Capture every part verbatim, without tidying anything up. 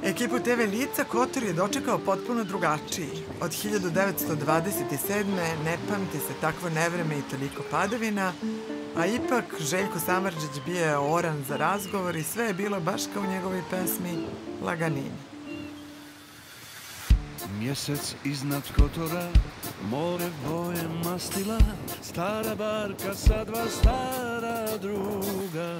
Ekipu te ve Lica Kotor je dočekao potpuno drugačiji. Od hiljadu devetsto dvadeset sedme. ne pamti se takvo nevreme i toliko padavina, a ipak Željko Samardžić bio je oran za razgovor i sve je bilo baš kao u njegovoj pesmi Laganini. Mjesec iznad Kotora, more boje mastila, stara barka sa dva stara druga.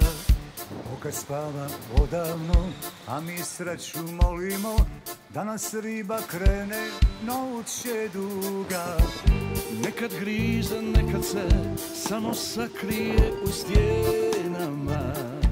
Oka spava odavno, a mi sreću molimo, da nas riba krene, noć je duga. Nekad grize, nekad se samo sakrije u stjenama.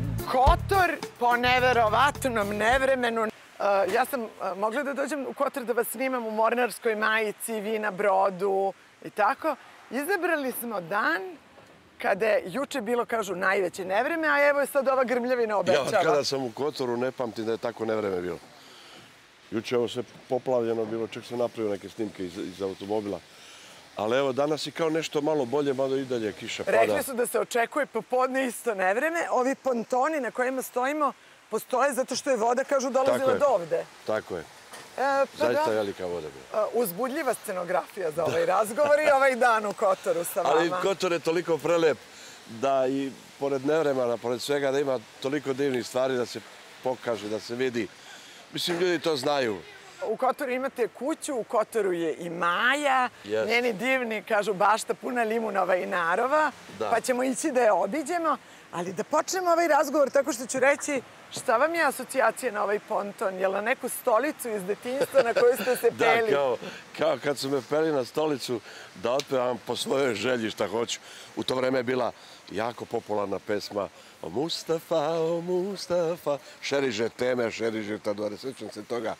Kotor po neverovatnom nevremenu. Ja sam mogla da dođem u Kotor da vas snimam u mornarskoj majici, vi na brodu i tako. Izabrali smo dan kada je juče bilo, kažu, najveće nevreme, a evo je sad ova grmljavina obećava. Ja, kada sam u Kotoru, ne pamtim da je tako nevreme bilo. Juče je ovo sve poplavljeno bilo, čak sam napravio neke snimke iz, iz automobila. Ali evo, danas je kao nešto malo bolje, mada i dalje kiša pada. Rekli su da se očekuje popodne isto nevreme. Ovi pontoni na kojima stojimo postoje zato što je voda, kažu, dolazila do ovde. Tako je. E, pa Zaista da, velika voda bila. Uzbudljiva scenografija za ovaj razgovor i ovaj dan u Kotoru sa vama. Ali Kotor je toliko prelep da i pored nevremena, pored svega, da ima toliko divnih stvari da se pokaže, da se vidi. Mislim, ljudi to znaju. U Kotoru imate kuću, u Kotoru je i Maja, Yes. Njeni divni, kažu, bašta puna limunova i narova, Da. Pa ćemo ići da je obiđemo. Ali da počnemo ovaj razgovor tako što ću reći šta vam je asocijacija na ovaj ponton? Je li na neku stolicu iz detinjstva na koju ste se peli? Da, kao, kao kad su me peli na stolicu da otpevam po svojoj želji šta hoću. U to vreme je bila jako popularna pesma O Mustafa, o Mustafa, šeriže teme, šeriže tadore, svećam se toga.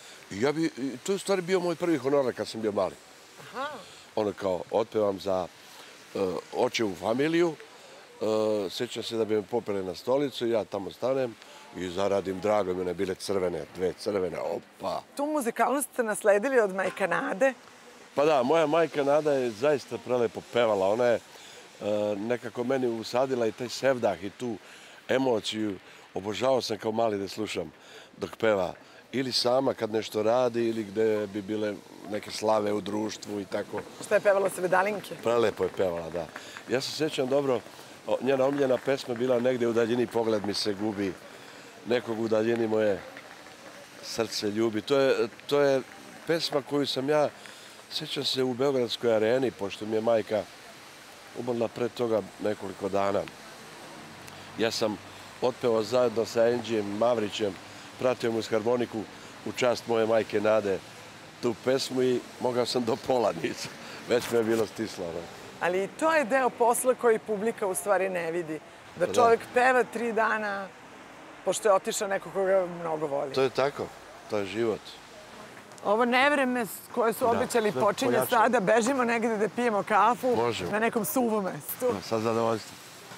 I ja bi, to je u stvari bio moj prvi honorar kad sam bio mali. Aha. Ono kao, otpevam za uh, očevu familiju, uh, sjećam se da bi me popeli na stolicu, ja tamo stanem i zaradim, drago mi, one bile crvene, dve crvene, opa. Tu muzikalnost ste nasledili od majka Nade. Pa da, moja majka Nada je zaista prelepo pevala, ona je uh, nekako meni usadila i taj sevdah i tu emociju, obožavao sam kao mali da slušam dok peva. Ili sama kad nešto radi, ili gde bi bile neke slave u društvu i tako. Šta je pevala Svedalinke? Prelepo je pevala, da. Ja se sjećam dobro, njena omiljena pesma bila Negdje u daljini pogled mi se gubi, nekog u daljini moje srce ljubi. To je, to je pesma koju sam ja, sjećam se u Beogradskoj areni, pošto mi je majka umrla pre toga nekoliko dana. Ja sam otpevao zajedno sa Anđijem Mavrićem, pratio mu s harmoniku u čast moje majke Nade tu pesmu i mogao sam do pola nisam. Već me je bilo stislo. Ne? Ali i to je deo posla koji publika u stvari ne vidi. Da čovjek peva tri dana pošto je otišao neko koga mnogo voli. To je tako. To je život. Ovo nevreme koje su obećali počinje sada. Bežimo negdje da pijemo kafu. Možemo. Na nekom suvom mestu. Sa zadovoljstvom.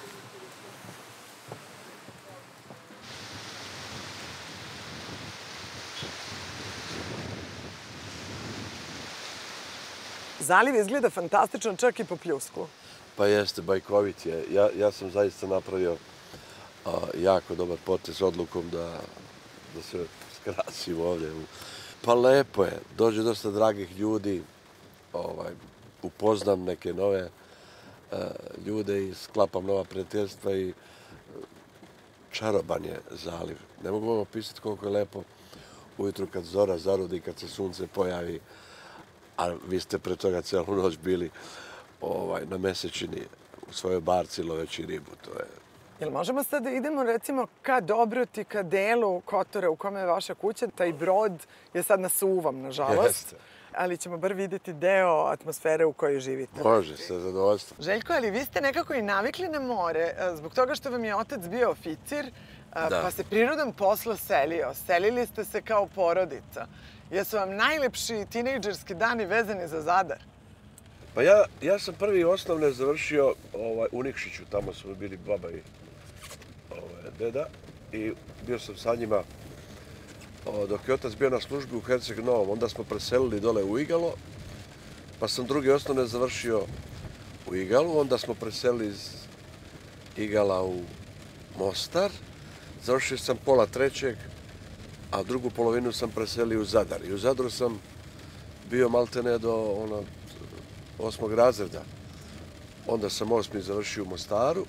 Zaliv izgleda fantastično, čak i po pljusku. Pa jeste, bajkovit je. Ja, ja sam zaista napravio a, jako dobar potez odlukom da, da se skrasim ovdje. Pa lepo je. Dođe dosta dragih ljudi, ovaj, upoznam neke nove a, ljude i sklapam nova prijateljstva i čaroban je zaliv. Ne mogu vam opisati koliko je lepo ujutru kad zora zarodi, kad se sunce pojavi. A vi ste pre toga celu noć bili ovaj, na mesečini u svojoj barci loveći ribu. To je... Jel možemo sad da idemo recimo ka Dobroti, ka delu Kotora u kome je vaša kuća? Taj brod je sad na suvom, nažalost. Jeste. Ali ćemo bar vidjeti deo atmosfere u kojoj živite. Može, sa zadovoljstvom. Željko, ali vi ste nekako i navikli na more, zbog toga što vam je otac bio oficir, Da. pa se prirodom posla selio. Selili ste se kao porodica. Jesu vam najlepši tinejdžerski dani vezani za Zadar? Pa ja, ja sam prvi osnovne završio ovaj, u Nikšiću, tamo smo bili baba i ovaj, deda i bio sam sa njima o, dok je otac bio na službi u Herceg Novom. Onda smo preselili dole u Igalo, pa sam drugi osnovne završio u Igalu, onda smo preselili iz Igala u Mostar. Završio sam pola trećeg a drugu polovinu sam preselio u Zadar. I u Zadru sam bio maltene do ono, osmog razreda. Onda sam osmi završio u Mostaru,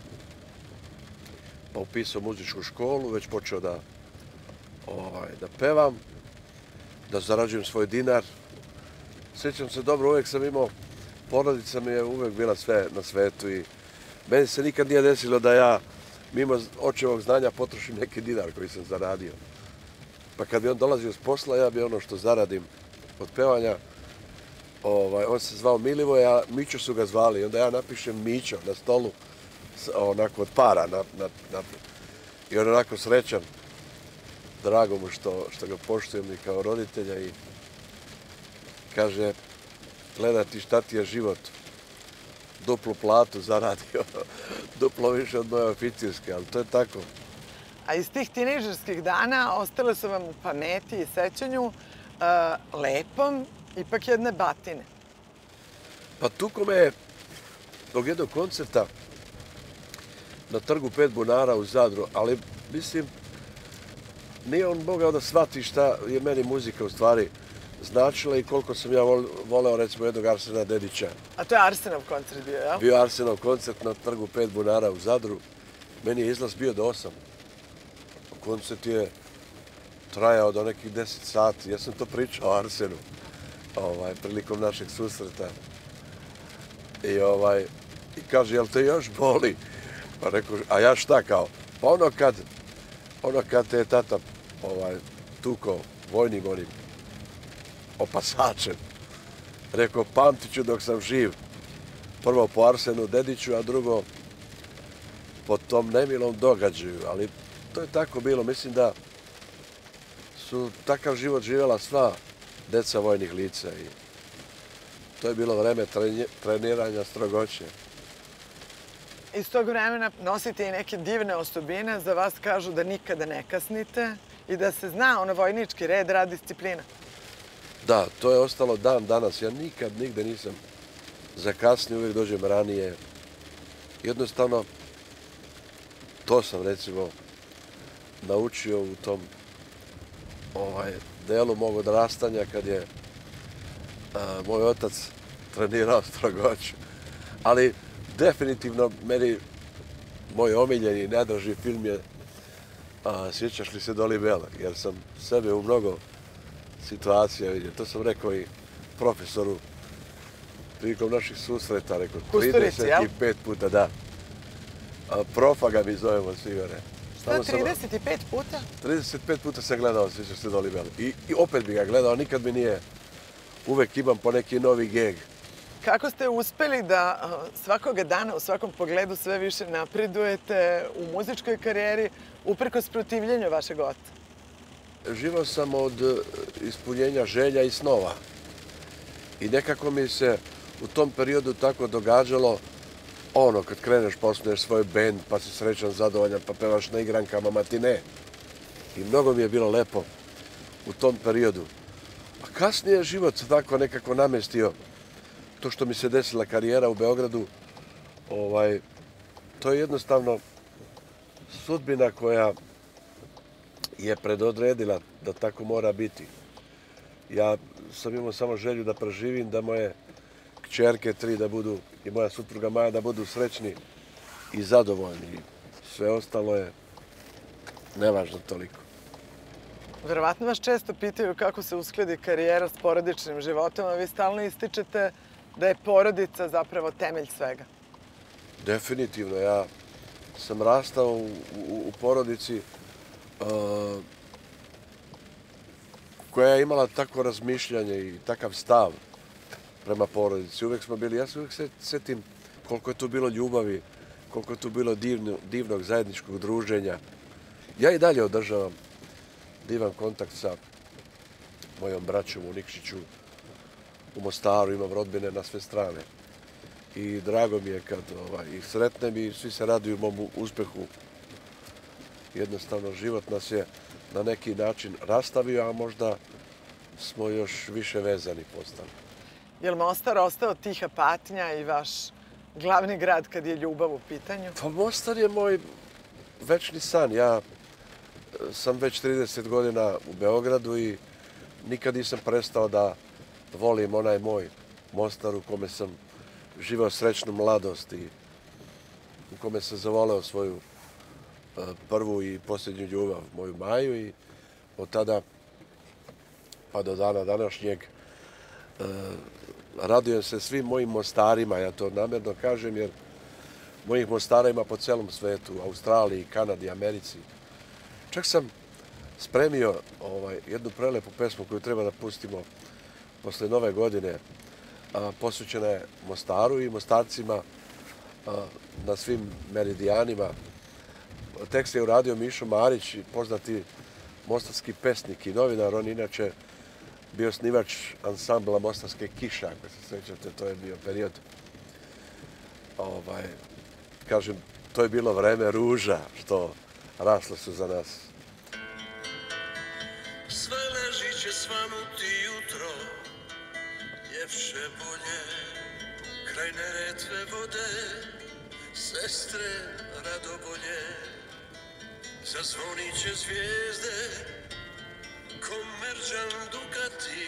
pa upisao muzičku školu, već počeo da, ovaj, da pevam, da zarađujem svoj dinar. Sjećam se dobro, uvijek sam imao, porodica mi je uvijek bila sve na svetu i meni se nikad nije desilo da ja mimo očevog znanja potrošim neki dinar koji sam zaradio. Pa kad bi on dolazio s posla, ja bi ono što zaradim od pevanja, ovaj, on se zvao Milivoje, a Mićo su ga zvali. I onda ja napišem Mićo na stolu, onako od para. Na, na, na, I on onako srećan, drago mu što, što ga poštujem i kao roditelja i kaže, gleda ti šta ti je život, duplu platu zaradio, duplo više od moje oficirske, ali to je tako. A iz tih tinejdžerskih dana ostale su vam u pameti i sećanju uh, lepom ipak jedne batine. Pa tuko me je zbog jednog koncerta na trgu Pet bunara u Zadru, ali mislim, nije on mogao da shvati šta je meni muzika u stvari značila i koliko sam ja voleo recimo jednog Arsena Dedića. A to je Arsenov koncert bio, jel? Bio Arsenov koncert na trgu Pet bunara u Zadru. Meni je izlaz bio do osam. Koncert je trajao do nekih deset sati. Ja sam to pričao o Arsenu ovaj, prilikom našeg susreta. I, ovaj, i kaže, jel te još boli? Pa rekao, a ja šta kao? Pa ono kad, ono kad te je tata ovaj, tuko vojnim onim opasačem. Rekao, pamtit ću dok sam živ. Prvo po Arsenu Dediću, a drugo po tom nemilom događaju. Ali to je tako bilo. Mislim da su takav život živjela sva deca vojnih lica. I to je bilo vreme treniranja strogoće. Iz tog vremena nosite i neke divne osobine. Za vas kažu da nikada ne kasnite i da se zna ono vojnički red, rad, disciplina. Da, to je ostalo dan danas. Ja nikad nigde nisam zakasnio, uvijek dođem ranije. Jednostavno, to sam recimo naučio u tom ovaj, delu mog odrastanja kad je a, moj otac trenirao strogoću. Ali definitivno meni moj omiljeni i najdraži film je a, Sjećaš li se Doli Bela, jer sam sebe u mnogo situacija vidio. To sam rekao i profesoru prilikom naših susreta, rekao trideset pet puta, da. A, profa ga mi zovemo svi gore. Šta, trideset pet puta? trideset pet puta sam gledao Sjećaš se Doli Bela. I, I opet bi ga gledao, nikad mi nije, uvek imam po neki novi geg. Kako ste uspeli da svakoga dana u svakom pogledu sve više napredujete u muzičkoj karijeri uprkos protivljenju vašeg oca? Živao sam od ispunjenja želja i snova. I nekako mi se u tom periodu tako događalo ono, kad kreneš, posnuješ svoj bend, pa si srećan, zadovoljan, pa pevaš na igrankama matine. I mnogo mi je bilo lepo u tom periodu. A kasnije život se tako nekako namestio. To što mi se desila karijera u Beogradu, ovaj, to je jednostavno sudbina koja je predodredila da tako mora biti. Ja sam imao samo želju da preživim, da moje kćerke tri da budu i moja supruga Maja da budu srećni i zadovoljni. Sve ostalo je nevažno toliko. Verovatno vas često pitaju kako se uskladi karijera s porodičnim životom, a vi stalno ističete da je porodica zapravo temelj svega. Definitivno. Ja sam rastao u, u, u porodici uh, koja je imala tako razmišljanje i takav stav prema porodici. Uvijek smo bili, ja se uvijek sjetim koliko je tu bilo ljubavi, koliko je tu bilo divno, divnog zajedničkog druženja. Ja i dalje održavam divan kontakt sa mojom braćom u Nikšiću, u Mostaru, imam rodbine na sve strane. I drago mi je kad ovaj, ih sretnem i svi se raduju mom uspehu. Jednostavno, život nas je na neki način rastavio, a možda smo još više vezani postali. Je li Mostar ostao tiha patnja i vaš glavni grad kad je ljubav u pitanju? Pa Mostar je moj večni san. Ja sam već trideset godina u Beogradu i nikad nisam prestao da volim onaj moj Mostar u kome sam živeo srećnu mladost i u kome sam zavoleo svoju prvu i posljednju ljubav, moju Maju, i od tada pa do dana današnjeg radujem se svim mojim Mostarima, ja to namjerno kažem, jer mojih Mostara ima po celom svetu, u Australiji, Kanadi, Americi. Čak sam spremio ovaj, jednu prelepu pesmu koju treba da pustimo posle Nove godine. Posvećena je Mostaru i Mostarcima a, na svim meridijanima. Tekst je uradio Mišo Marić, poznati mostarski pesnik i novinar. On inače bio snivač ansambla Mostarske kiše, ako se sjećate, to je bio period. Ovaj, kažem, to je bilo vreme ruža što rasle su za nas. Sve leži će svanuti jutro, ljepše bolje, kraj Neretve vode, sestre radobolje, zazvonit će zvijezde, ko Merđan Dukati,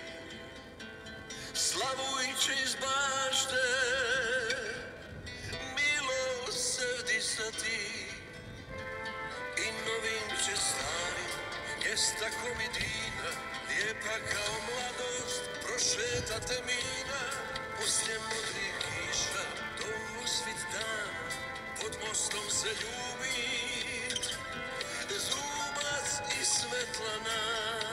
slavujit će iz bašte, milosrdisati, i novin će stari, mjesta komidina, lijepa kao mladost, prošetate mina, poslije modrih kiša, do usvit dan, pod mostom se ljubit, Zubac i Svetlana.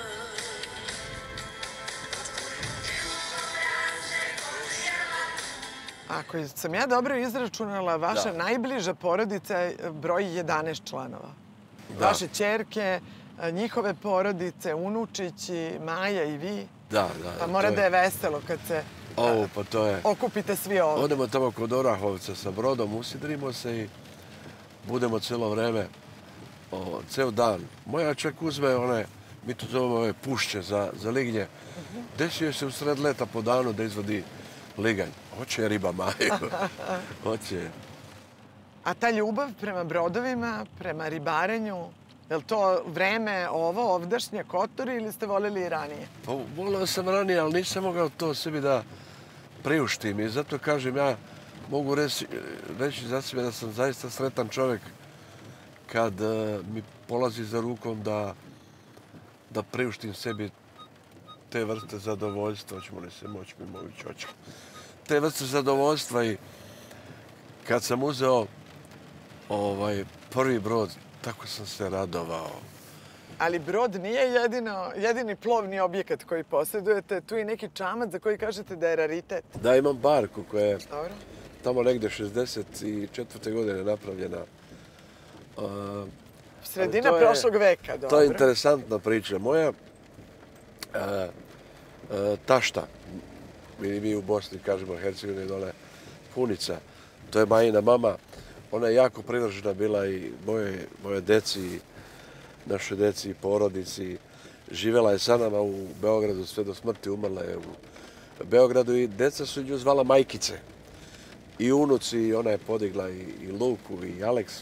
Ako sam ja dobro izračunala, vaša Da. najbliža porodica broji jedanaest članova. Da. Vaše ćerke, njihove porodice, unučići, Maja i vi. Da, da. Pa mora to da je veselo kad se Ovo, pa to je... okupite svi ovdje. Odemo tamo kod Orahovca sa brodom, usidrimo se i budemo cijelo vreme, o, ceo dan. Moja čak uzme one, mi to zovemo ove pušće za, za lignje. Desio se u sred leta po danu da izvadi liganj. Hoće riba Maju. Hoće. A ta ljubav prema brodovima, prema ribarenju, je li to vreme ovo, ovdašnje Kotor, ili ste voljeli i ranije? Pa volio sam ranije, ali nisam mogao to sebi da priuštim. I zato kažem, ja mogu reći, reći za sebe da sam zaista sretan čovjek kad uh, mi polazi za rukom da, da priuštim sebi te vrste zadovoljstva. Hoćemo li se moći mi mogu čočka. Te vrste zadovoljstva i kad sam uzeo ovaj prvi brod, tako sam se radovao. Ali brod nije jedino, jedini plovni objekat koji posjedujete. Tu je neki čamac za koji kažete da je raritet. Da, imam barku koja je Dobro. tamo negde šezdeset četvrte godine napravljena. Uh, Sredina to je- prošlog veka, dobro. To je interesantna priča. Moja uh, uh, tašta, mi, mi u Bosni kažemo Hercegovine dole, punica, to je Majina mama, ona je jako privržena bila i moje, moje deci, i našoj deci i porodici. Živjela je sa nama u Beogradu sve do smrti, umrla je u Beogradu i deca su nju zvala majkice. I unuci, ona je podigla i, i Luku i Aleksu.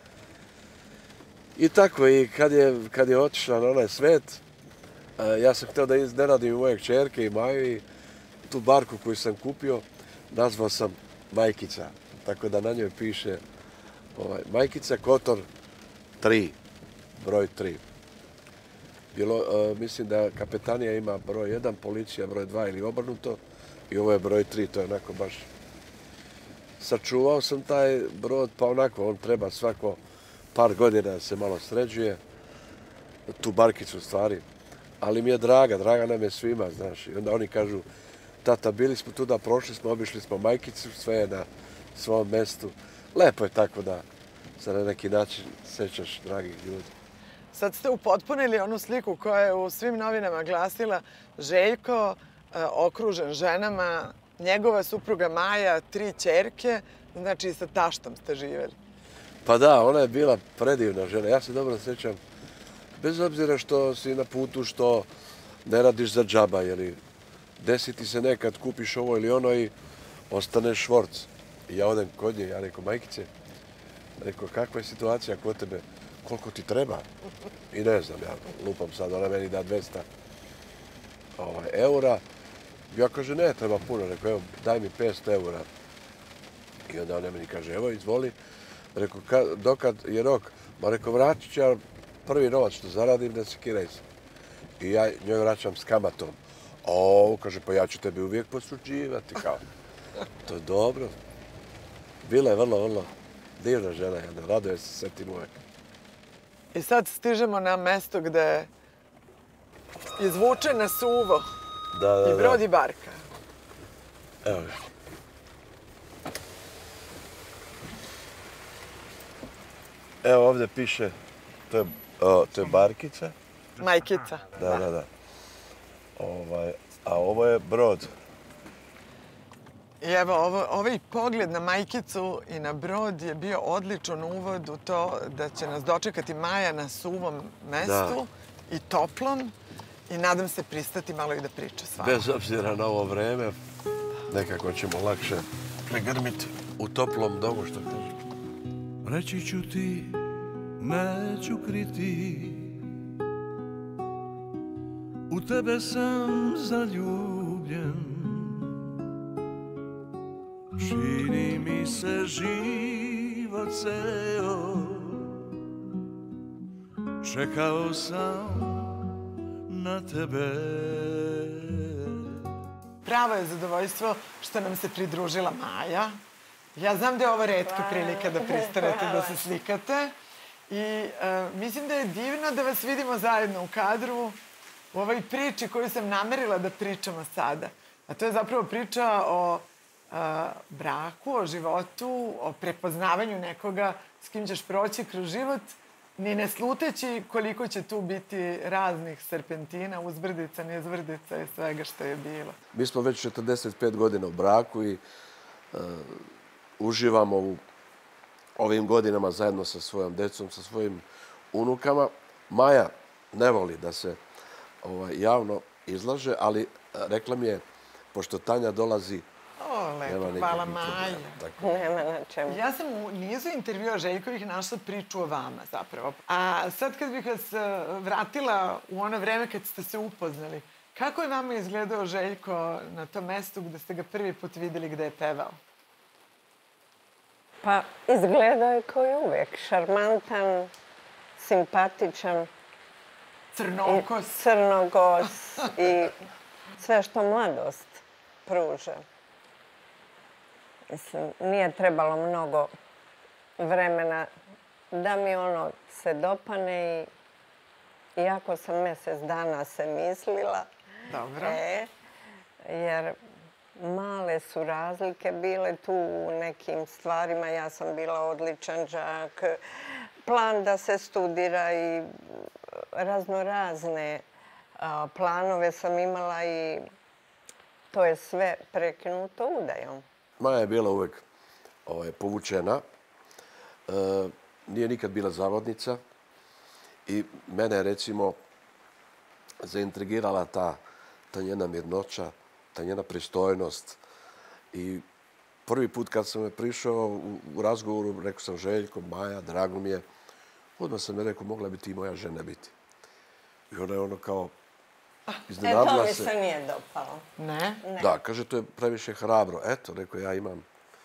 I tako, i kad je, kad je otišla na onaj svet, e, ja sam htio da iznenadim moje kćerke i Maju i tu barku koju sam kupio nazvao sam Majkica. Tako da na njoj piše ovaj, Majkica Kotor tri, broj tri. Bilo, e, mislim da kapetanija ima broj jedan, policija broj dva ili obrnuto i ovo je broj tri, to je onako baš... Sačuvao sam taj brod, pa onako, on treba svako par godina da se malo sređuje, tu barkicu u stvari, ali mi je draga, draga nam je svima, znaš, i onda oni kažu, tata, bili smo tu da prošli smo, obišli smo Majkicu, sve je na svom mestu. Lepo je tako da se na neki način sećaš dragih ljudi. Sad ste upotpunili onu sliku koja je u svim novinama glasila Željko, e, okružen ženama, njegova supruga Maja, tri ćerke, znači i sa taštom ste živjeli. Pa da, ona je bila predivna žena, ja se dobro sjećam, bez obzira što si na putu, što ne radiš za džaba, jer desi ti se nekad, kupiš ovo ili ono i ostaneš švorc. I ja odem kod nje, ja rekao, Majkice, rekao, kakva je situacija kod tebe? koliko ti treba? I ne znam, ja lupam sad, ona meni da dvesta eura. Ja kaže, ne, treba puno. Rekao, evo, daj mi petsto eura. I onda ona meni kaže, evo, izvoli. Rekao, dokad je rok? Ma rekao, vratit ću ja prvi novac što zaradim, da se kiraj se. I ja njoj vraćam s kamatom. O, kaže, pa ja ću tebi uvijek posuđivati, kao. To je dobro. Bila je vrlo, vrlo divna žena, jedna, raduje se, setim uvijek. I sad stižemo na mesto gde izvuče na suvo i brod i barka. Evo ga. Evo ovdje piše, to je barkica. Majkica. Da, da, da. A ovo je brod. I evo, ovaj pogled na majkicu i na brod je bio odličan uvod u to da će nas dočekati Maja na suvom mestu i toplom i nadam se pristati malo i da priča s vama. Bez obzira na ovo vreme, nekako ćemo lakše pregrmiti u toplom domu, što kažem. Reći ću ti, neću kriti, u tebe sam zaljubljen. Čini mi se život ceo, čekao sam na tebe. Pravo je zadovoljstvo što nam se pridružila Maja. Ja znam da je ovo retka prilika da pristanete da se slikate. I mislim da je divno da vas vidimo zajedno u kadru u ovoj priči koju sam namerila da pričamo sada. A to je zapravo priča o braku, o životu, o prepoznavanju nekoga s kim ćeš proći kroz život, ni ne sluteći koliko će tu biti raznih serpentina, uzbrdica, nizbrdica i svega što je bilo. Mi smo već četrdeset pet godina u braku i uživamo u ovim godinama zajedno sa svojom decom, sa svojim unukama. Maja ne voli da se javno izlaže, ali rekla mi je, pošto Tanja dolazi... O, lepo, hvala Maja. Nema na čemu. Ja sam u nizu intervjua Željkovih našla priču o vama, zapravo. A sad kad bih vas vratila u ono vreme kad ste se upoznali, kako je vama izgledao Željko na tom mestu gde ste ga prvi put videli gde je pevao? Pa, izgledao je kao i uvek. Šarmantan, simpatičan. Crnokos. Crnogos i sve što mladost pruža. Mislim, nije trebalo mnogo vremena da mi ono se dopane i iako sam mjesec dana se mislila. Dobro. Jer male su razlike bile tu u nekim stvarima. Ja sam bila odličan đak, plan da se studira i raznorazne planove sam imala i to je sve prekinuto udajom. Maja je bila uvek povučena, nije nikad bila zavodnica i mene je recimo zaintrigirala ta njena mirnoća, ta njena pristojnost. I prvi put kad sam je prišao u razgovoru, rekao sam Željko, Maja, drago mi je, odmah sam je rekao, mogla bi ti moja žena biti. I ona je ono kao iznenadila se. E, to mi se nije dopalo. Ne? Da, kaže, to je previše hrabro. Eto, rekao, ja imam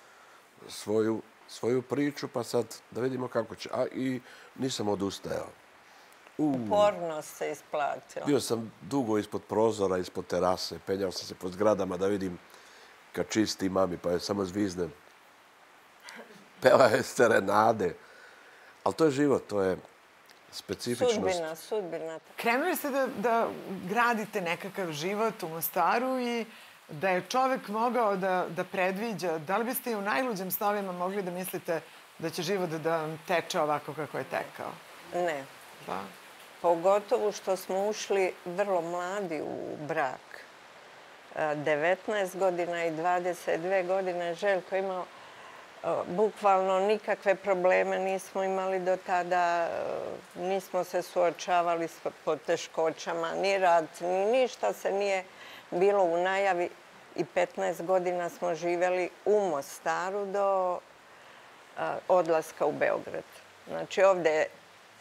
svoju priču, pa sad da vidimo kako će. A i nisam odustajao. Upornost se isplatila. Bio sam dugo ispod prozora, ispod terase. Penjao sam se po zgradama da vidim kad čisti mami, pa je samo zviznem. Peva je serenade. Ali to je život, to je specifičnost. Sudbina, sudbina. Krenuli ste da gradite nekakav život u Mostaru i da je čovek mogao da predviđa. Da li biste i u najluđim snovima mogli da mislite da će život da vam teče ovako kako je tekao? Ne. Da? Pogotovo što smo ušli vrlo mladi u brak. devetnaest godina i dvadeset dve godine Željko imao bukvalno nikakve probleme nismo imali do tada, nismo se suočavali s poteškoćama, ni rat, ni ništa se nije bilo u najavi i petnaest godina smo živjeli u Mostaru do odlaska u Beograd. Znači ovdje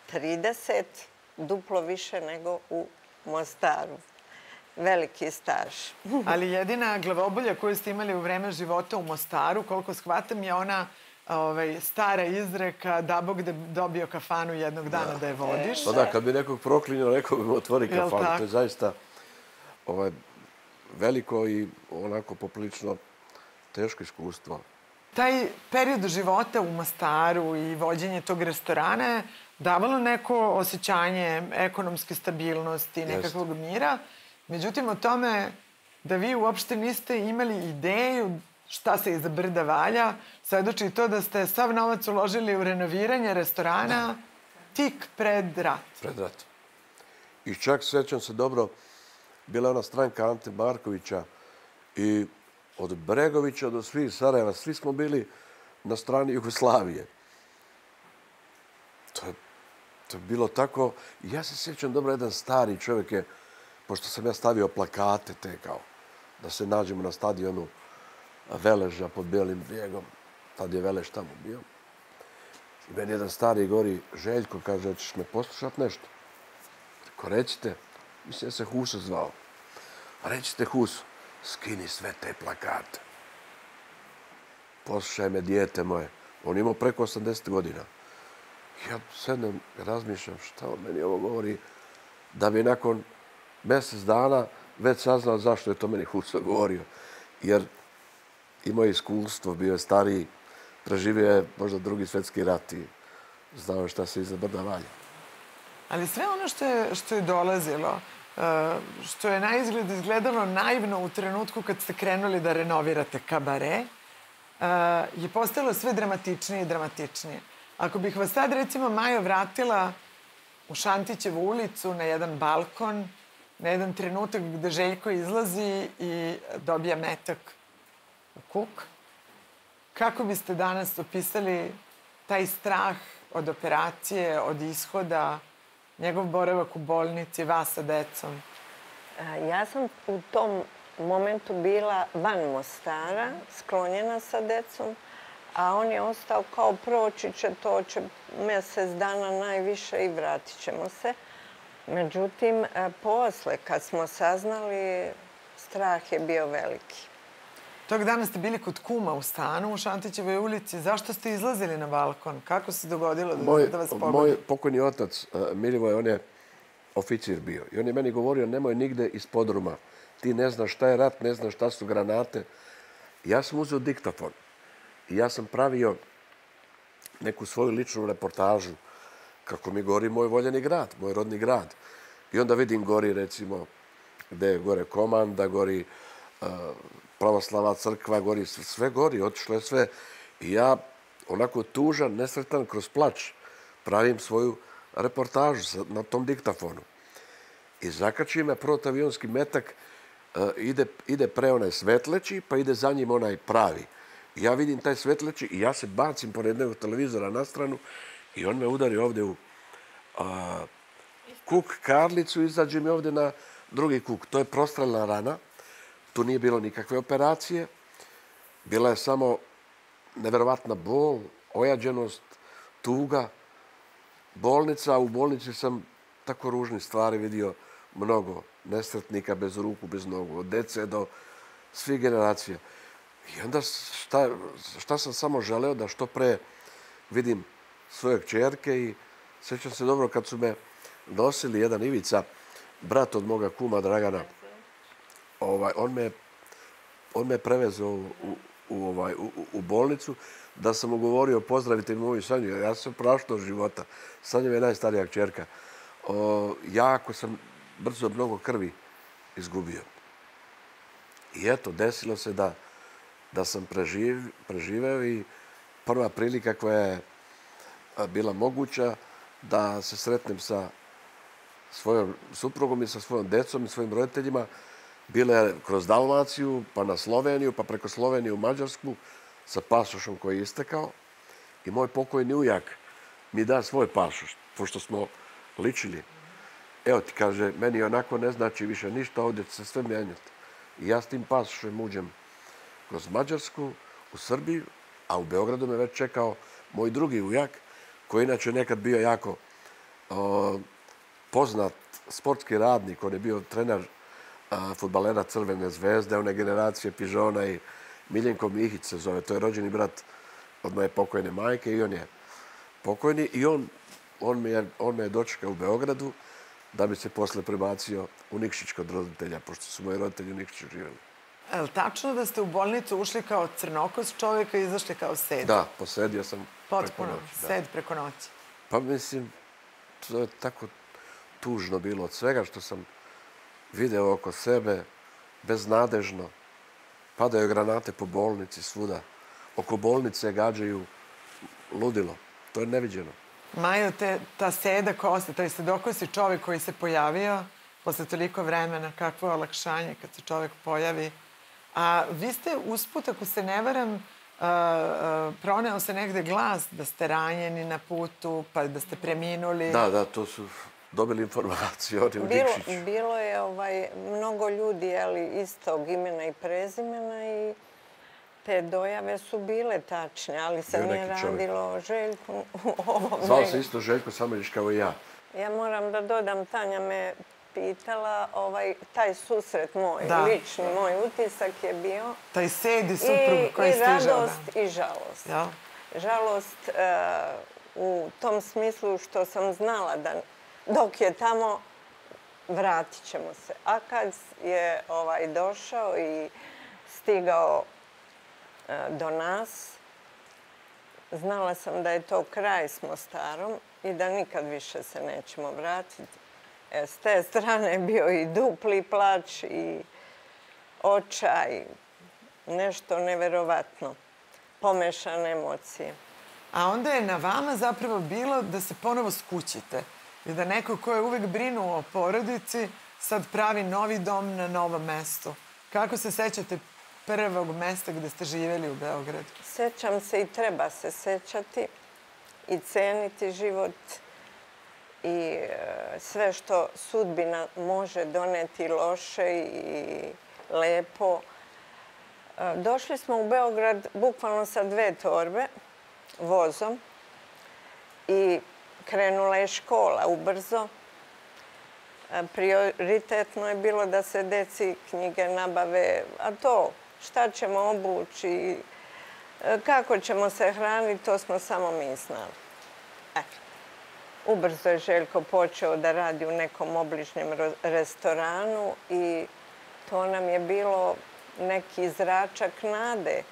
trideset, duplo više nego u Mostaru. Veliki staž. Ali jedina glavobolja koju ste imali u vreme života u Mostaru, koliko shvatam, je ona ovaj, stara izreka da Bog da dobio kafanu jednog dana da je vodiš. Pa da, kad bi nekog proklinio, rekao bi mu otvori kafanu. To je zaista ovaj, veliko i onako poprilično teško iskustvo. Taj period života u Mostaru i vođenje tog restorana je davalo neko osjećanje ekonomske stabilnosti, nekakvog mira. Međutim, o tome da vi uopšte niste imali ideju šta se iza brda valja, svedoči i to da ste sav novac uložili u renoviranje restorana tik pred rat. Pred rat. I čak sećam se dobro, bila je ona stranka Ante Markovića i od Bregovića do svih Sarajeva, svi smo bili na strani Jugoslavije. To je, to je bilo tako. Ja se sjećam dobro, jedan stari čovjek je, pošto sam ja stavio plakate te kao, da se nađemo na stadionu Veleža pod Belim brijegom. Tad je Velež tamo bio. I meni jedan stari gori, Željko, kaže, hoćeš me poslušat nešto? Reko, recite, mislim da se Huso zvao. Recite Huso, skini sve te plakate. Poslušaj me, dijete moje. On imao preko osamdeset godina. Ja sednem, razmišljam šta on meni ovo govori, da bi nakon mjesec dana već saznao zašto je to meni Huso govorio. Jer imao je iskustvo, bio je stariji, preživio je možda drugi svjetski rat i znao šta se iza brda valja. Ali sve ono što je, što je dolazilo, što je na izgled izgledalo naivno u trenutku kad ste krenuli da renovirate kabare, je postalo sve dramatičnije i dramatičnije. Ako bih vas sad, recimo, Majo, vratila u Šantićevu ulicu na jedan balkon, na jedan trenutak gde Željko izlazi i dobija metak u kuk, kako biste danas opisali taj strah od operacije, od ishoda, njegov boravak u bolnici, vas sa decom? Ja sam u tom momentu bila van Mostara, sklonjena sa decom, a on je ostao kao proći će, to će mjesec dana najviše i vratit ćemo se. Međutim, posle, kad smo saznali, strah je bio veliki. Tog dana ste bili kod kuma u stanu u Šantićevoj ulici. Zašto ste izlazili na balkon? Kako se dogodilo da, moj, da vas pogodi? Moj pokojni otac, Milivoje, on je oficir bio. I on je meni govorio, nemoj nigde iz podruma. Ti ne znaš šta je rat, ne znaš šta su granate. Ja sam uzeo diktafon. I ja sam pravio neku svoju ličnu reportažu kako mi gori moj voljeni grad, moj rodni grad. I onda vidim gori, recimo, gde je gore komanda, gori uh, pravoslavna crkva, gori sve gori, otišlo je sve. I ja, onako tužan, nesretan, kroz plač, pravim svoju reportažu na tom diktafonu. I zakači me protivavionski metak, uh, ide, ide pre onaj svetleći, pa ide za njim onaj pravi. I ja vidim taj svetleći i ja se bacim pored jednog televizora na stranu i on me udari ovdje u a, kuk, karlicu, izađe mi ovdje na drugi kuk. To je prostrelna rana. Tu nije bilo nikakve operacije. Bila je samo neverovatna bol, ojađenost, tuga. Bolnica, u bolnici sam tako ružnih stvari vidio mnogo. Nesretnika bez ruku, bez nogu, od dece do svih generacija. I onda šta, šta sam samo želeo da što pre vidim svoje kćerke i sjećam se dobro kad su me nosili jedan Ivica, brat od moga kuma Dragana. Ovaj, on me, on me prevezao u, u, ovaj, u, u bolnicu da sam mu govorio pozdravite mi moju Sanju. Ja sam prašno od života. Sanja je najstarija kćerka. O, jako sam brzo mnogo krvi izgubio. I eto, desilo se da da sam preživ, preživeo i prva prilika koja je bila moguća da se sretnem sa svojom suprugom i sa svojom decom i svojim roditeljima. Bila je kroz Dalmaciju, pa na Sloveniju, pa preko Slovenije u Mađarsku sa pasošom koji je istekao. I moj pokojni ujak mi da svoj pasoš, pošto smo ličili. Evo ti, kaže, meni onako ne znači više ništa, ovdje će se sve mijenjati. I ja s tim pasošem uđem kroz Mađarsku, u Srbiju, a u Beogradu me već čekao moj drugi ujak, koji inače nekad bio jako poznat sportski radnik, on je bio trener fudbalera Crvene zvezde, one generacije Pižona i Miljenko Mihić se zove. To je rođeni brat od moje pokojne majke i on je pokojni. I on, on, me, je, on me je dočekao u Beogradu da bi se posle prebacio u Nikšić kod roditelja, pošto su moji roditelji u Nikšiću živjeli. Je li tačno da ste u bolnicu ušli kao crnokos čovjeka i izašli kao sed? Da, posedio sam Potpuno, preko noći. sed preko noći. Pa mislim, to je tako tužno bilo od svega što sam video oko sebe, beznadežno. Padaju granate po bolnici svuda. Oko bolnice gađaju ludilo. To je neviđeno. Majo, te, ta seda kosa, taj sedokosi čovjek koji se pojavio posle toliko vremena, kakvo je olakšanje kad se čovjek pojavi. A vi ste usput, ako se ne varam, uh, uh, proneo se negde glas da ste ranjeni na putu, pa da ste preminuli. Da, da, to su dobili informaciju oni u Bilo, Nikšiću. bilo je ovaj, mnogo ljudi ali, istog imena i prezimena i te dojave su bile tačne, ali se Bio nije neki čovjek. radilo o Željku. ovom Zvao nego- se isto Željko Samanić kao i ja. Ja moram da dodam, Tanja me pitala, ovaj, taj susret moj, Da. lični moj utisak je bio Taj sed i i, suprug koji i stižao. radost i žalost. Jel? Žalost e, u tom smislu što sam znala da dok je tamo vratit ćemo se. A kad je ovaj, došao i stigao e, do nas, znala sam da je to kraj s Mostarom i da nikad više se nećemo vratiti. E, s te strane je bio i dupli plač i očaj, nešto neverovatno, pomešane emocije. A onda je na vama zapravo bilo da se ponovo skućite i da neko ko je uvek brinuo o porodici sad pravi novi dom na novom mestu. Kako se sećate prvog mesta gde ste živjeli u Beogradu? Sećam se i treba se sećati i ceniti život i e, sve što sudbina može doneti loše i lepo. E, došli smo u Beograd bukvalno sa dve torbe vozom i krenula je škola ubrzo. E, prioritetno je bilo da se deci knjige nabave, a to šta ćemo obući, e, kako ćemo se hraniti, to smo samo mi znali. E, ubrzo je Željko počeo da radi u nekom obližnjem ro- restoranu i to nam je bilo neki zračak nade.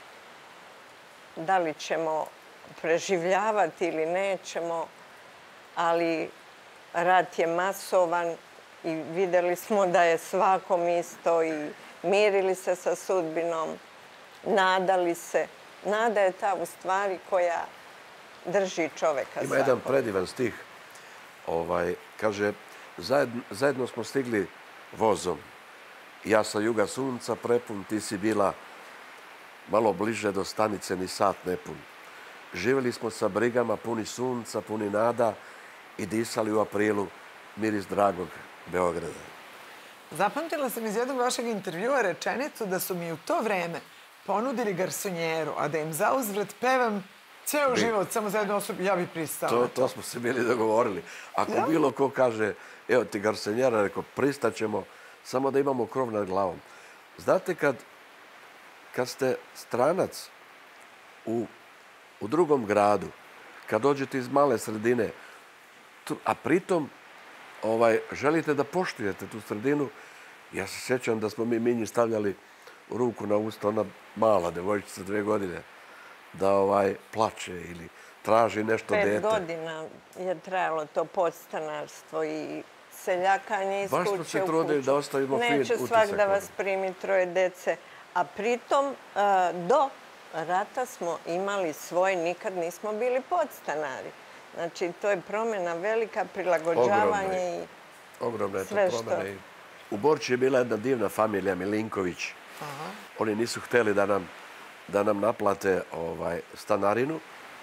Da li ćemo preživljavati ili nećemo, ali rat je masovan i vidjeli smo da je svakom isto i mirili se sa sudbinom, nadali se. Nada je ta u stvari koja drži čoveka. Ima jedan predivan stih. Ovaj, kaže, zajedno, zajedno smo stigli vozom. Ja sa juga sunca prepun, ti si bila malo bliže do stanice ni sat nepun. Živjeli smo sa brigama puni sunca, puni nada i disali u aprilu miris dragog Beograda. Zapamtila sam iz jednog vašeg intervjua rečenicu da su mi u to vreme ponudili garsonjeru, a da im zauzvrat pevam ceo život, samo za jednu osobu, ja bih pristala. To, to smo se bili dogovorili. Ako Ja? bilo ko kaže, evo ti garsonjera, rekao, pristaćemo, samo da imamo krov nad glavom. Znate, kad, kad ste stranac u, u drugom gradu, kad dođete iz male sredine, tu, a pritom ovaj, želite da poštujete tu sredinu, ja se sjećam da smo mi Minji stavljali ruku na usta, ona mala devojčica dve godine, da ovaj, plače ili traži nešto Pet dete. godina je trajalo to podstanarstvo i seljakanje iz Baš smo kuće se u trudili kuću. da ostavimo fin Neće utisak. svak da vas ono. primi troje dece. A pritom, e, do rata smo imali svoj, nikad nismo bili podstanari. Znači, to je promjena velika, prilagođavanje Ogromna je. i Ogromna je to sve što- promjena. I u Borči je bila jedna divna familija, Milinković. Aha. Oni nisu htjeli da nam, da nam naplate ovaj, stanarinu.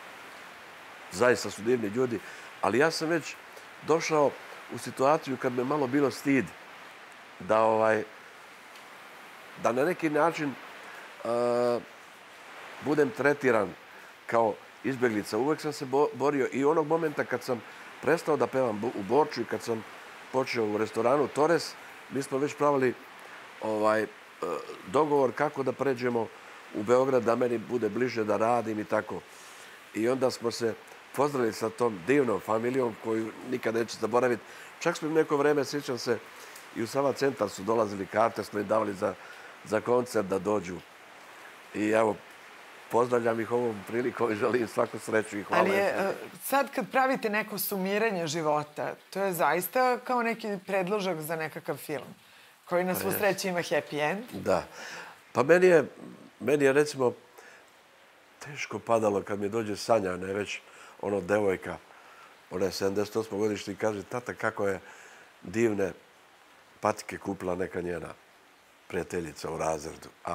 Zaista su divni ljudi. Ali ja sam već došao u situaciju kad me malo bilo stid da, ovaj, da na neki način uh, budem tretiran kao izbjeglica. Uvijek sam se bo- borio i onog momenta kad sam prestao da pevam u Borču i kad sam počeo u restoranu Torres, mi smo već pravili ovaj, dogovor kako da pređemo u Beograd, da meni bude bliže da radim i tako. I onda smo se pozdravili sa tom divnom familijom koju nikad neću zaboraviti. Čak smo im neko vreme, sjećam se, i u Sava centar su dolazili karte, smo im davali za, za koncert da dođu. I evo, pozdravljam ih ovom prilikom i želim svaku sreću i hvala. Ali je, sad kad pravite neko sumiranje života, to je zaista kao neki predložak za nekakav film, koji na svu sreću ima happy end. Da. Pa meni je, meni je recimo teško padalo kad mi dođe Sanja, ne već ono devojka, ona je sedamdeset osme godište i kaže, tata, kako je divne patike kupila neka njena prijateljica u razredu. A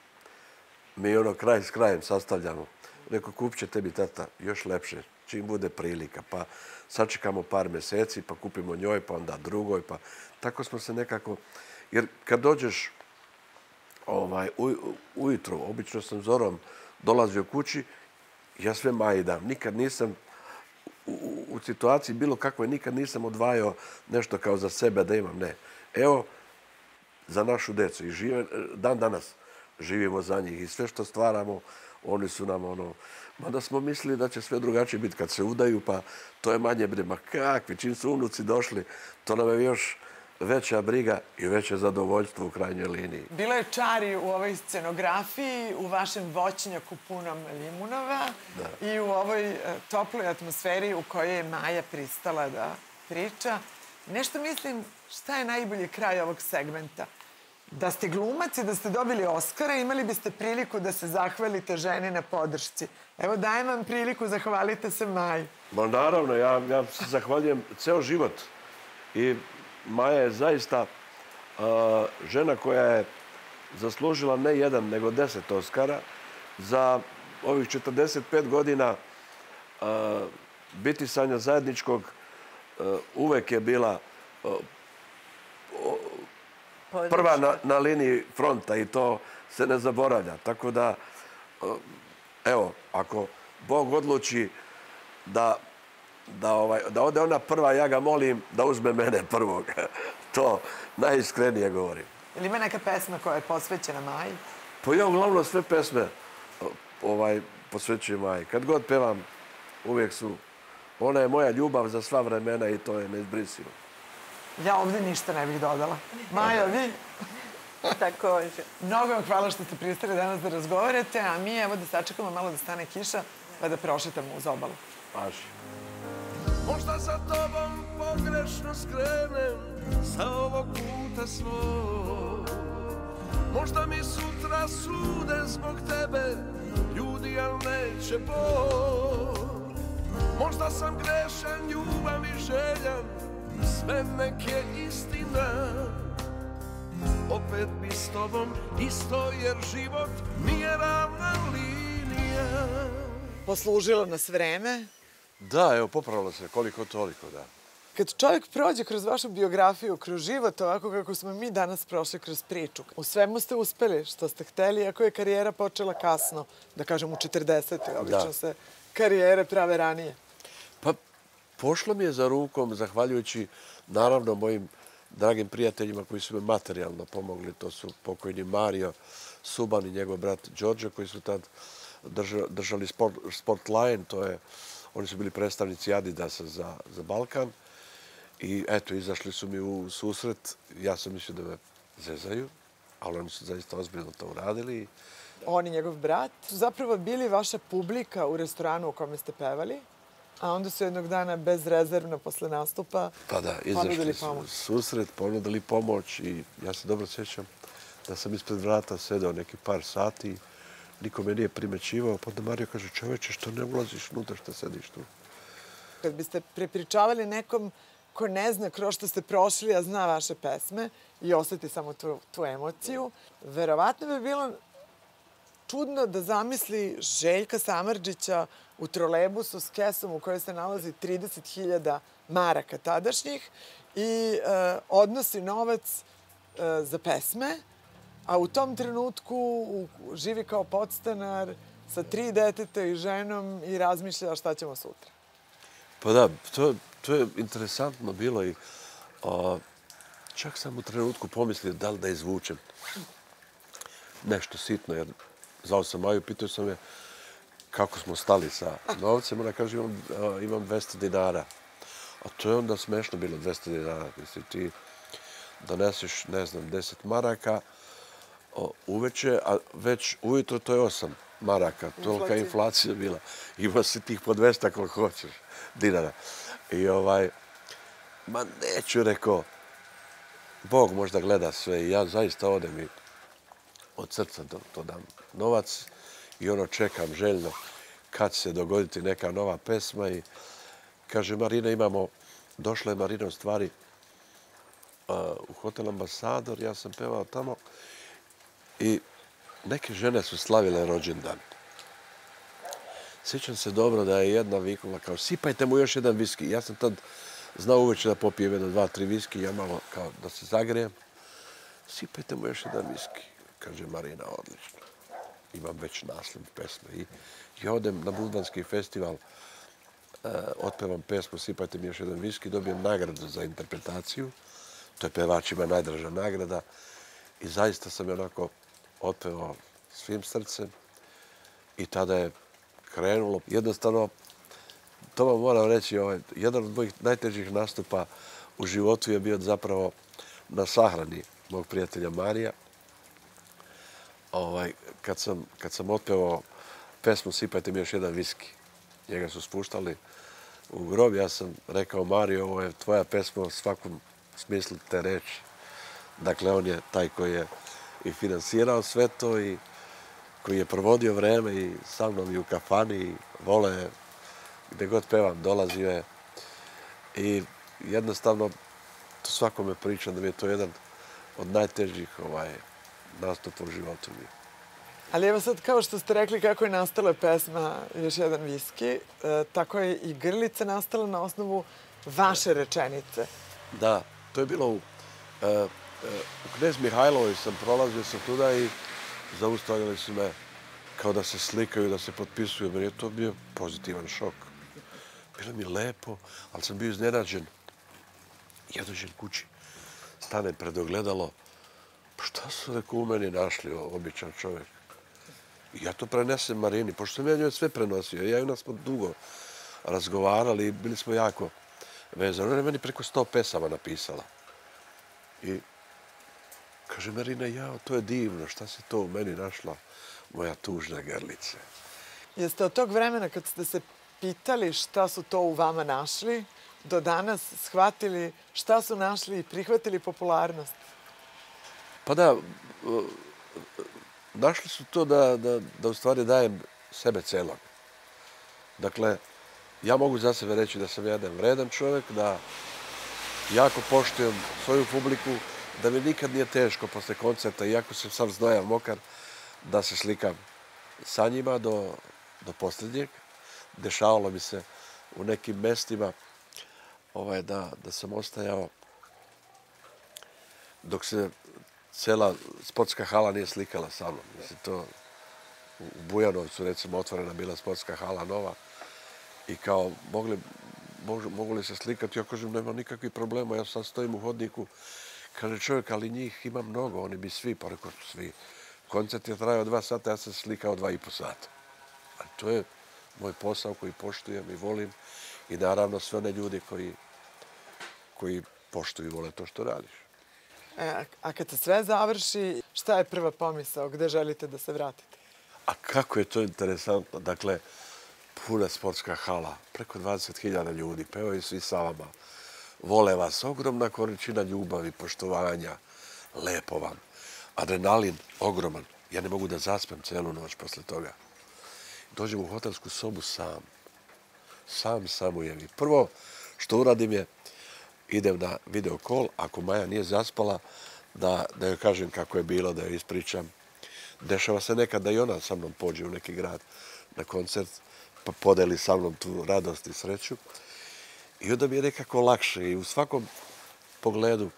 mi ono kraj s krajem sastavljamo. Rekao, kupit će tebi, tata, još lepše, čim bude prilika. Pa sačekamo par meseci, pa kupimo njoj, pa onda drugoj. Pa tako smo se nekako... Jer kad dođeš ovaj, u, ujutru, obično sam zorom dolazio kući, ja sve Maji dam. Nikad nisam u, u situaciji bilo kakvoj, nikad nisam odvajao nešto kao za sebe da imam. Ne. Evo, za našu decu. I žive, dan danas živimo za njih i sve što stvaramo, oni su nam ono... Mada smo mislili da će sve drugačije biti kad se udaju, pa to je manje briga. Ma kakvi, čim su unuci došli, to nam je još veća briga i veće zadovoljstvo u krajnjoj liniji. Bilo je čari u ovoj scenografiji, u vašem voćnjaku punom limunova i u ovoj toploj atmosferi u kojoj je Maja pristala da priča. Nešto mislim, šta je najbolji kraj ovog segmenta? Da ste glumac i da ste dobili Oskara, imali biste priliku da se zahvalite ženi na podršci. Evo, dajem vam priliku, zahvalite se Maji. Ma naravno, ja, ja se zahvaljujem ceo život. I Maja je zaista uh, žena koja je zaslužila ne jedan, nego deset Oskara. Za ovih četrdeset pet godina uh, biti Sanja Zajedničkog uh, uvek je bila uh, prva na, na liniji fronta i to se ne zaboravlja. Tako da, evo, ako Bog odluči da, da, ovaj, da ode ona prva, ja ga molim da uzme mene prvog. To najiskrenije govorim. Ili ima neka pesma koja je posvećena Maji? Pa ja uglavnom sve pesme ovaj, posvećujem Maji. Kad god pevam, uvijek su... Ona je moja ljubav za sva vremena i to je neizbrisivo. Ja ovdje ništa ne bih dodala. Maja, vi? Također. Mnogo vam hvala što ste pristali danas da razgovarate, a mi evo da sačekamo malo da stane kiša pa da prošetamo uz obalu. Paši. Možda za tobom pogrešno skrenem sa ovog puta svog. Možda mi sutra sude zbog tebe ljudi, al neće Bog. Možda sam grešan, ljubav i željan, sve nek je istina. Opet bi s tobom isto, jer život nije ravna linija. Poslužilo nas vreme. Da, evo, popravilo se koliko toliko, da. Kad čovjek prođe kroz vašu biografiju, kroz život, ovako kako smo mi danas prošli kroz priču, u svemu ste uspeli što ste hteli, iako je karijera počela kasno, da kažem u četrdesetoj. Obično se karijere prave ranije. Pa, pošlo mi je za rukom, zahvaljujući, naravno, mojim dragim prijateljima koji su me materijalno pomogli. To su pokojni Mario Suban i njegov brat Đorđe, koji su tad držali sport, Sportline. To je, oni su bili predstavnici Adidasa za, za Balkan. I eto, izašli su mi u susret. Ja sam mislio da me zezaju, ali oni su zaista ozbiljno to uradili. On i njegov brat su zapravo bili vaša publika u restoranu u kome ste pevali, a onda su jednog dana bezrezervno posle nastupa pa da, izašli su susret, ponudili pomoć i ja se dobro sjećam da sam ispred vrata sedeo neki par sati, niko me nije primećivao, pa da Mario kaže, čoveče, što ne ulaziš unutra, što sediš tu? Kad biste prepričavali nekom ko ne zna kroz što ste prošli, a zna vaše pesme i osjeti samo tu, tu emociju, verovatno bi bilo čudno da zamisli Željka Samardžića u trolebusu s kesom u kojoj se nalazi trideset hiljada maraka tadašnjih i e, odnosi novac e, za pesme, a u tom trenutku u, živi kao podstanar sa tri deteta i ženom i razmišlja šta ćemo sutra. Pa da, to, to je interesantno bilo i a, čak sam u trenutku pomislio da li da izvučem nešto sitno, jer zvao sam Maju, pitao sam je kako smo stali sa novcem, ona kaže imam, a, imam dvesta dinara. A to je onda smešno bilo, dvesta dinara. Mislim, ti doneseš, ne znam, deset maraka o, uveče, a već ujutro to je osam maraka. Tolika je inflacija bila. Ima si tih po dvesta koliko hoćeš dinara. I ovaj, ma neću, rekao, Bog možda gleda sve i ja zaista odem i od srca to, to dam novac i ono čekam željno kad će se dogoditi neka nova pesma i kaže Marina, imamo, došla je Marina u stvari uh, u hotel Ambasador, ja sam pevao tamo i neke žene su slavile rođendan. Sjećam se dobro da je jedna vikula kao sipajte mu još jedan viski. Ja sam tad znao uveče da popijem jedno, dva, tri viski, ja malo kao da se zagrijem. Sipajte mu još jedan viski, kaže Marina, odlično. Imam već naslov pesme. I, i odem na Budvanski festival, uh, otpevam pesmu Sipajte mi još jedan viski, dobijem nagradu za interpretaciju. To je pevačima najdraža nagrada. I zaista sam je onako otpevao svim srcem. I tada je krenulo. Jednostavno, to vam moram reći, ovaj, jedan od mojih najtežih nastupa u životu je bio zapravo na sahrani mog prijatelja Marija. Ovaj, kad, sam, kad sam otpevao pesmu Sipajte mi još jedan viski. Njega su spuštali u grob. Ja sam rekao Mariju, ovo je tvoja pesma u svakom smislu te reči. Dakle, on je taj koji je i finansirao sve to i koji je provodio vreme i sa mnom i u kafani i vole gdje god pevam, dolazio je. I jednostavno, to svakome pričam da mi je to jedan od najtežih ovaj, nastupa u životu. Ali evo sad, kao što ste rekli kako je nastala pesma Još jedan viski, e, tako je i Grlica nastala na osnovu vaše rečenice. Da, to je bilo u, e, e, u Knez Mihajlovoj sam prolazio sam tuda i zaustavili su me kao da se slikaju, da se potpisuju. Meni je to bio pozitivan šok. Bilo mi lepo, ali sam bio iznenađen. Ja dođem kući, stanem pred ogledalo. Pa šta su rekao u meni našli, običan čovjek? I ja to prenesem Marini, pošto sam ja njoj sve prenosio. Ja i ona smo dugo razgovarali i bili smo jako vezani. Ona je meni preko sto pesama napisala. I kaže Marina, jao, to je divno, šta si to u meni našla, moja tužna Grlice. Jeste od tog vremena kad ste se pitali šta su to u vama našli, do danas shvatili šta su našli i prihvatili popularnost? Pa da, našli su to da, da, da u stvari dajem sebe celog. Dakle, ja mogu za sebe reći da sam jedan vredan čovjek, da jako poštujem svoju publiku, da mi nikad nije teško posle koncerta, iako sam sam znojav mokar, da se slikam sa njima do, do posljednjeg. Dešavalo mi se u nekim mestima ovaj, da, da sam ostajao dok se cela sportska hala nije slikala sa mnom. Mislim, to u Bujanovcu, recimo, otvorena bila sportska hala nova i kao mogli, mogu, mogu li se slikati? Ja kažem, nema nikakvih problema, ja sad stojim u hodniku. Kaže čovjek, ali njih ima mnogo, oni bi svi, pa rekao svi. Koncert je trajao dva sata, ja sam slikao dva i po sata. Ali to je moj posao koji poštujem i volim i naravno sve one ljudi koji, koji poštuju i vole to što radiš. E, a kad se sve završi, šta je prva pomisao? Gde želite da se vratite? A kako je to interesantno. Dakle, puna sportska hala, preko dvadeset hiljada ljudi, pevaju svi sa vama. Vole vas, ogromna količina ljubavi, poštovanja, lepo vam. Adrenalin, ogroman. Ja ne mogu da zaspem celu noć posle toga. Dođem u hotelsku sobu sam. Sam, sam ujem. I prvo što uradim je, idem na video call, ako Maja nije zaspala, da, da joj kažem kako je bilo, da joj ispričam. Dešava se nekad da i ona sa mnom pođe u neki grad na koncert, pa podeli sa mnom tu radost i sreću. I onda mi je nekako lakše i u svakom pogledu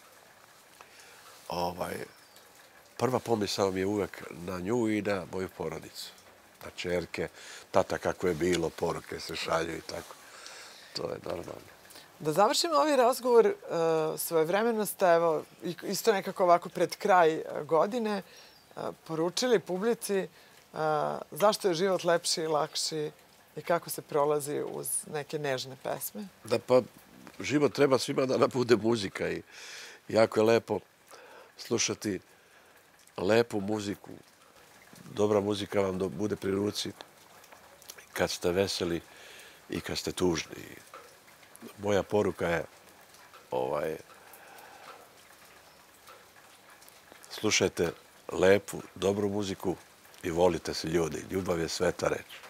ovaj, prva pomisao mi je uvek na nju i na moju porodicu. Na čerke, tata kako je bilo, poruke se šalju i tako. To je normalno. Da završimo ovaj razgovor, uh, svojevremeno ste, evo, isto nekako ovako pred kraj uh, godine, uh, poručili publici uh, zašto je život lepši i lakši i kako se prolazi uz neke nežne pesme. Da, pa život treba svima da nam bude muzika i jako je lepo slušati lepu muziku. Dobra muzika vam bude pri ruci kad ste veseli i kad ste tužni. Moja poruka je ovaj, slušajte lepu, dobru muziku i volite se ljudi. Ljubav je sveta reč.